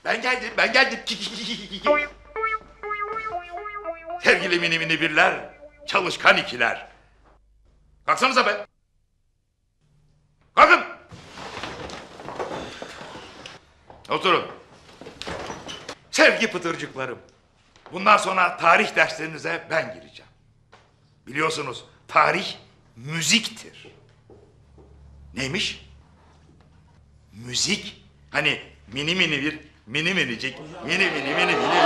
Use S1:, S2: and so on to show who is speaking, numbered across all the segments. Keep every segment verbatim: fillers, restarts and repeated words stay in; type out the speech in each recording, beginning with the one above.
S1: Ben geldim, ben geldim. Sevgili mini mini birler, çalışkan ikiler. Kalksanıza be. Kalkın. Oturun. Sevgi pıtırcıklarım. Bundan sonra tarih derslerinize ben gireceğim. Biliyorsunuz tarih müziktir. Neymiş? Müzik. Hani mini mini bir mini minicik mini mini mini mini.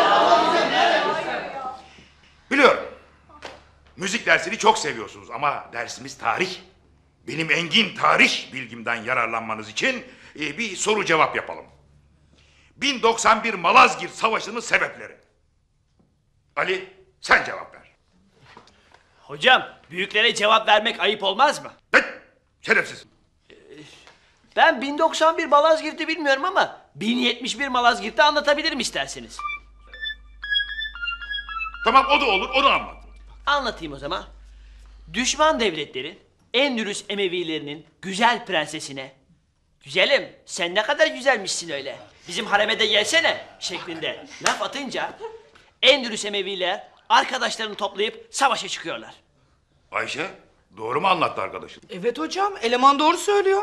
S1: Biliyorum. Müzik dersini çok seviyorsunuz ama dersimiz tarih. Benim engin tarih bilgimden yararlanmanız için e, bir soru cevap yapalım. bin doksan bir Malazgirt Savaşı'nın sebepleri. Ali sen cevap ver.
S2: Hocam, büyüklere cevap vermek ayıp olmaz mı?
S1: Ben şerefsiz.
S2: Ben bin doksan bir Malazgirt'i bilmiyorum ama bin yetmiş bir Malazgirt'i anlatabilirim isterseniz.
S1: Tamam o da olur, onu anlat.
S2: Anlatayım o zaman. Düşman devletlerin Endülüs Emevilerinin güzel prensesine "Güzelim, sen ne kadar güzelmişsin öyle. Bizim hareme de gelsene" şeklinde laf atınca Endülüs Emeviler arkadaşlarını toplayıp savaşa çıkıyorlar.
S1: Ayşe doğru mu anlattı arkadaşın?
S3: Evet hocam, eleman doğru söylüyor.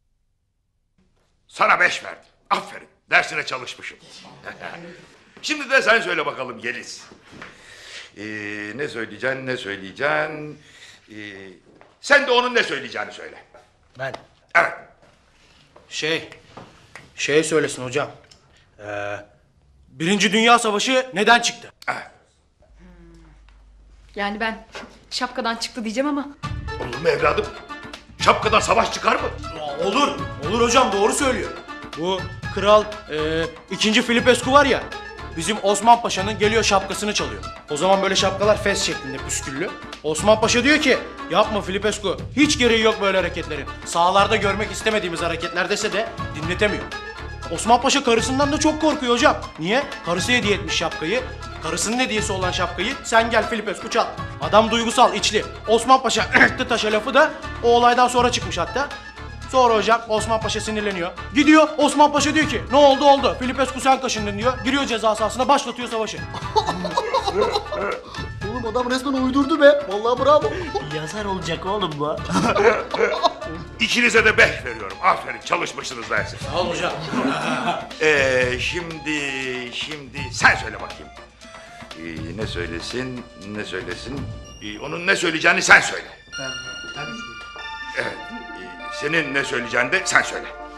S1: Sana beş verdim. Aferin. Dersine çalışmışım. Şimdi de sen söyle bakalım Yeliz. Ee, ne söyleyeceksin, ne söyleyeceksin? Ee, sen de onun ne söyleyeceğini söyle.
S4: Ben.
S1: Evet.
S4: Şey, şey söylesin hocam. Ee, Birinci Dünya Savaşı neden çıktı?
S1: Evet.
S5: Yani ben şapkadan çıktı diyeceğim ama...
S1: Olur mu evladım? Şapkadan savaş çıkar mı?
S4: Olur, olur hocam doğru söylüyor. Bu kral e, ikinci Filipescu var ya, bizim Osman Paşa'nın geliyor şapkasını çalıyor. O zaman böyle şapkalar fes şeklinde püsküllü. Osman Paşa diyor ki, yapma Filipescu, hiç gereği yok böyle hareketlerin. Sahalarda görmek istemediğimiz hareketler dese de dinletemiyor. Osman Paşa karısından da çok korkuyor hocam. Niye? Karısı hediye etmiş şapkayı. Karısının hediyesi olan şapkayı sen gel Filipescu çal. Adam duygusal, içli. Osman Paşa taşa lafı da o olaydan sonra çıkmış hatta. Sonra hocam Osman Paşa sinirleniyor. Gidiyor Osman Paşa diyor ki ne oldu oldu. Filipescu sen kaşındın diyor. Giriyor ceza sahasına başlatıyor savaşı.
S6: Oğlum adam resmen uydurdu be. Vallahi bravo.
S2: Yazar olacak oğlum bu.
S1: İkinize de beş veriyorum. Aferin çalışmışsınız dersi.
S4: Sağ ol hocam.
S1: Ee, şimdi, şimdi sen söyle bakayım. Ee, ne söylesin, ne söylesin? Ee, onun ne söyleyeceğini sen söyle.
S6: Ben, ben
S1: Evet. Ee, senin ne söyleyeceğini de sen söyle.